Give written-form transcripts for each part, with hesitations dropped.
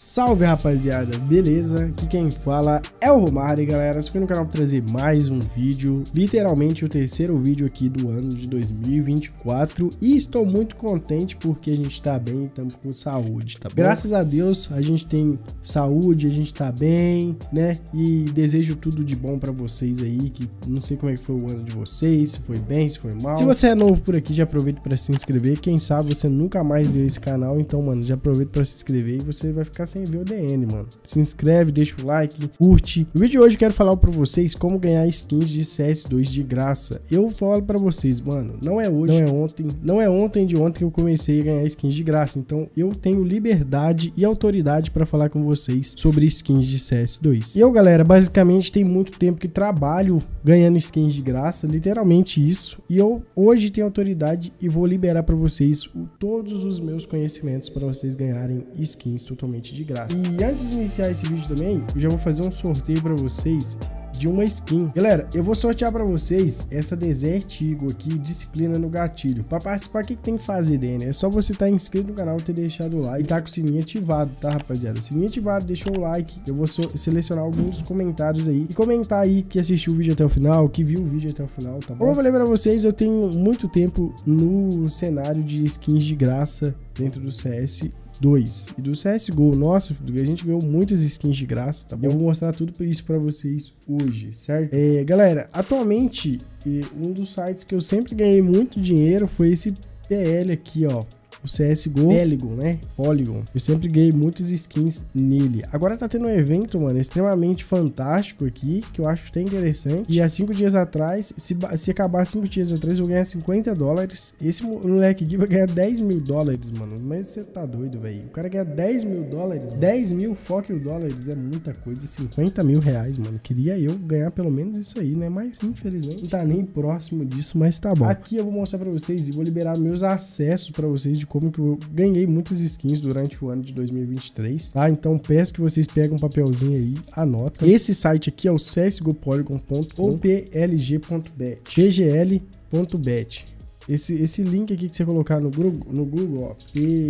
Salve rapaziada, beleza? Aqui quem fala é o Romário, galera. Estou aqui no canal para trazer mais um vídeo, literalmente o terceiro vídeo aqui do ano de 2024. E estou muito contente porque a gente tá bem, estamos com saúde, tá bom? Graças a Deus a gente tem saúde, a gente tá bem, né? E desejo tudo de bom para vocês aí, que não sei como é que foi o ano de vocês, se foi bem, se foi mal. Se você é novo por aqui, já aproveita para se inscrever. Quem sabe você nunca mais viu esse canal, então, mano, já aproveita para se inscrever e você vai ficar sem ver o DN, mano. Se inscreve, deixa o like, curte. No vídeo de hoje eu quero falar pra vocês como ganhar skins de CS2 de graça. Eu falo pra vocês, mano, não é hoje, não é ontem de ontem que eu comecei a ganhar skins de graça. Então eu tenho liberdade e autoridade pra falar com vocês sobre skins de CS2. E eu, galera, basicamente tem muito tempo que trabalho ganhando skins de graça, literalmente isso. E eu hoje tenho autoridade e vou liberar pra vocês todos os meus conhecimentos pra vocês ganharem skins totalmente de graça. E antes de iniciar esse vídeo também, eu já vou fazer um sorteio pra vocês de uma skin. Galera, eu vou sortear pra vocês essa Desert Eagle aqui, disciplina no gatilho. Pra participar, o que tem que fazer, Dani? É só você estar inscrito no canal, ter deixado o like e tá com o sininho ativado, tá, rapaziada? Sininho ativado, deixou o like. Eu vou selecionar alguns comentários aí e comentar aí que assistiu o vídeo até o final, que viu o vídeo até o final, tá bom? Como eu falei pra vocês, eu tenho muito tempo no cenário de skins de graça dentro do CS2 e do CSGO. Nossa, a gente ganhou muitas skins de graça, tá bom? Eu vou mostrar tudo isso pra vocês hoje, certo? Galera, atualmente, um dos sites que eu sempre ganhei muito dinheiro foi esse PL aqui, ó. O CSGO Polygon, né? Polygon. Eu sempre ganhei muitas skins nele. Agora tá tendo um evento, mano, extremamente fantástico aqui, que eu acho até interessante. E há 5 dias atrás, se acabar 5 dias atrás, eu vou ganhar $50. Esse moleque aqui vai ganhar $10 mil, mano. Mas você tá doido, velho. O cara ganha $10 mil. 10 mil fucking dólares é muita coisa. 50 mil reais, mano. Queria eu ganhar pelo menos isso aí, né? Mas infelizmente não tá nem próximo disso, mas tá bom. Aqui eu vou mostrar pra vocês e vou liberar meus acessos pra vocês de como que eu ganhei muitas skins durante o ano de 2023, tá? Então peço que vocês peguem um papelzinho aí, anota. Esse site aqui é o csgopolygon.com, plg.bet, pgl.bet. Esse link aqui que você colocar no Google, ó,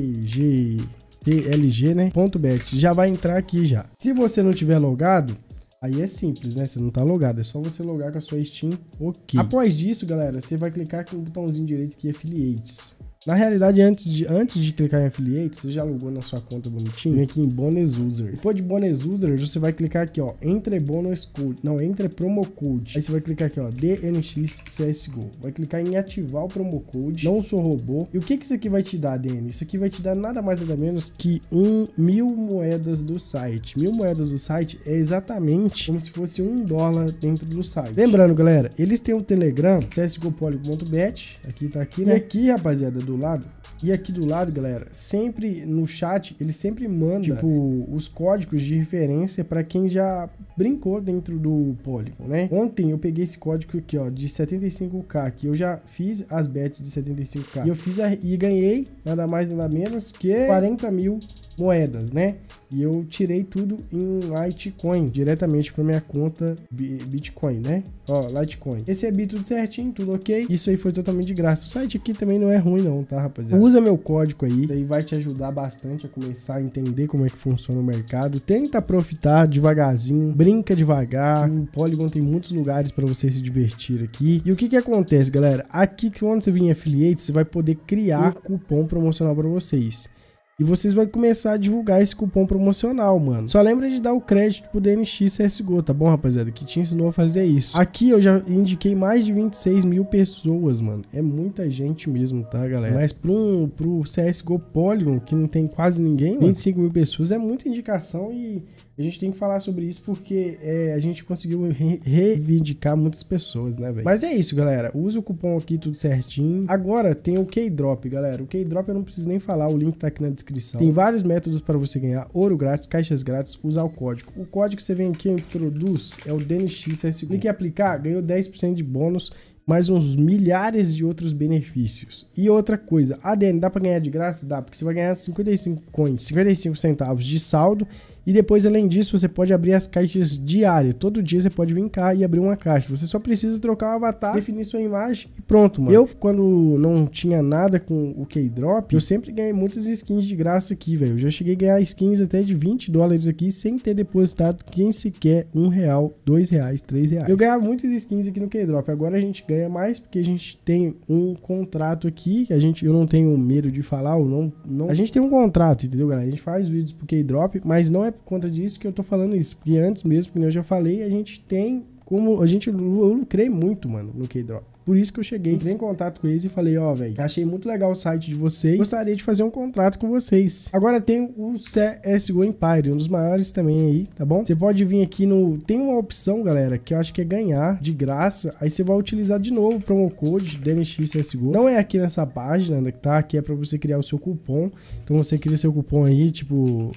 pglg, né, .bet, já vai entrar aqui já. Se você não tiver logado, aí é simples, né? Você não tá logado, é só você logar com a sua Steam, ok. Após disso, galera, você vai clicar aqui no botãozinho direito aqui, Affiliates. Na realidade, antes de clicar em Affiliates, você já logou na sua conta bonitinho, vem aqui em Bonus User. Depois de Bonus User, você vai clicar aqui, ó, Entre Bonus Code, não, Entre Promo Code. Aí você vai clicar aqui, ó, DNX CSGO. Vai clicar em ativar o Promo Code, não sou robô. E o que isso aqui vai te dar, DN? Isso aqui vai te dar nada mais nada menos que 1000 moedas do site. 1000 moedas do site é exatamente como se fosse $1 dentro do site. Lembrando, galera, eles têm um Telegram, csgopolygon.bet, aqui tá aqui, né? E aqui, rapaziada, do lado, e aqui do lado, galera, sempre no chat, ele sempre manda, tipo, os códigos de referência para quem já brincou dentro do Polygon, né? Ontem eu peguei esse código aqui, ó, de 75k, que eu já fiz as bets de 75k, e eu fiz e ganhei nada mais nada menos que 40 mil moedas, né? E eu tirei tudo em Litecoin, diretamente para minha conta Bitcoin, né? Ó, Litecoin. Recebi tudo certinho, tudo ok. Isso aí foi totalmente de graça. O site aqui também não é ruim não, tá, rapaziada? Usa meu código aí, daí vai te ajudar bastante a começar a entender como é que funciona o mercado. Tenta profitar devagarzinho, brinca devagar. O Polygon tem muitos lugares para você se divertir aqui. E o que acontece, galera? Aqui, quando você vir em Affiliate, você vai poder criar um cupom promocional para vocês. E vocês vão começar a divulgar esse cupom promocional, mano. Só lembra de dar o crédito pro DNX CSGO, tá bom, rapaziada? Que te ensinou a fazer isso. Aqui eu já indiquei mais de 26 mil pessoas, mano. É muita gente mesmo, tá, galera? Mas pro CSGO Polygon, que não tem quase ninguém, mano, 25 mil pessoas é muita indicação e a gente tem que falar sobre isso porque a gente conseguiu reivindicar muitas pessoas, né, velho? Mas é isso, galera. Usa o cupom aqui, tudo certinho. Agora tem o Keydrop, galera. O Keydrop eu não preciso nem falar, o link tá aqui na descrição. Tem vários métodos para você ganhar ouro grátis, caixas grátis, usar o código. O código que você vem aqui e introduz é o DNX CSGO. Clique em aplicar, ganhou 10% de bônus, mais uns milhares de outros benefícios. E outra coisa, ADN dá pra ganhar de graça? Dá, porque você vai ganhar 55 coins, 55 centavos de saldo. E depois, além disso, você pode abrir as caixas diárias. Todo dia você pode vir cá e abrir uma caixa. Você só precisa trocar o avatar, definir sua imagem e pronto, mano. Eu, quando não tinha nada com o Keydrop, eu sempre ganhei muitas skins de graça aqui, velho. Eu já cheguei a ganhar skins até de $20 aqui, sem ter depositado quem sequer R$1, R$2, R$3. Eu ganhava muitas skins aqui no Keydrop. Agora a gente ganha mais porque a gente tem um contrato aqui, que eu não tenho medo de falar, ou não. A gente tem um contrato, entendeu, galera? A gente faz vídeos pro Keydrop, mas não é por conta disso que eu tô falando isso, porque antes mesmo, como eu já falei, a gente tem como, eu lucrei muito, mano, no Keydrop. Por isso que eu entrei em contato com eles e falei, ó, velho, achei muito legal o site de vocês, gostaria de fazer um contrato com vocês. Agora tem o CSGO Empire, um dos maiores também aí, tá bom? Você pode vir aqui tem uma opção, galera, que eu acho que é ganhar de graça, aí você vai utilizar de novo o promo code DNX CSGO. Não é aqui nessa página, tá? Aqui é pra você criar o seu cupom. Então você cria seu cupom aí, tipo,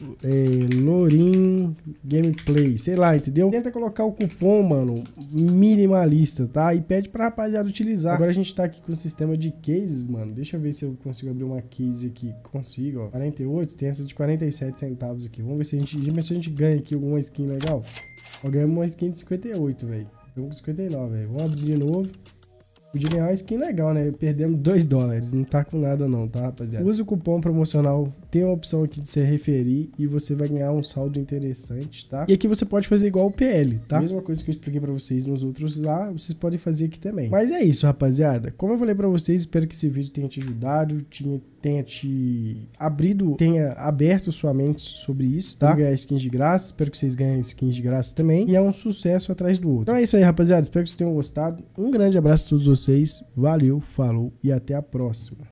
Lorin Gameplay, sei lá, entendeu? Tenta colocar o cupom, mano, minimalista, tá? E pede pra rapaziada utilizar. Agora a gente tá aqui com o sistema de cases, mano. Deixa eu ver se eu consigo abrir uma case aqui. Consigo, ó. 48, tem essa de 47 centavos aqui. Vamos ver se a gente ganha aqui alguma skin legal. Ó, ganhamos uma skin de 58, velho. Estamos com 59, velho. Vamos abrir de novo. Podia ganhar uma skin legal, né? Perdemos $2. Não tá com nada não, tá, rapaziada? Use o cupom promocional. Tem a opção aqui de se referir e você vai ganhar um saldo interessante, tá? E aqui você pode fazer igual o PL, tá? Mesma coisa que eu expliquei pra vocês nos outros lá, vocês podem fazer aqui também. Mas é isso, rapaziada. Como eu falei pra vocês, espero que esse vídeo tenha te ajudado, tenha te aberto sua mente sobre isso, tá? Ganhar skins de graça, espero que vocês ganhem skins de graça também. E é um sucesso atrás do outro. Então é isso aí, rapaziada. Espero que vocês tenham gostado. Um grande abraço a todos vocês. Valeu, falou e até a próxima.